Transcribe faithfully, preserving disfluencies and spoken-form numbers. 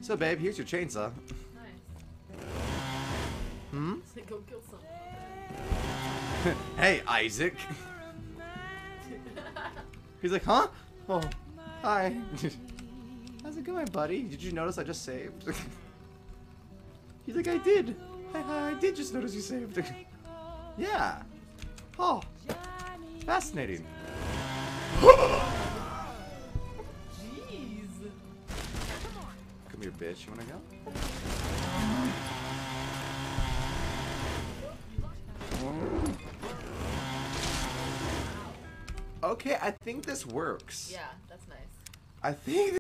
So, babe, here's your chainsaw. Nice. Hmm? Go kill someone. Hey, Isaac. He's like, huh? Oh, hi. How's it going, buddy? Did you notice I just saved? He's like, I did. I, I did just notice you saved. Yeah. Oh, fascinating. Jeez. Come here, bitch. You wanna go? Okay, I think this works. Yeah, that's nice. I think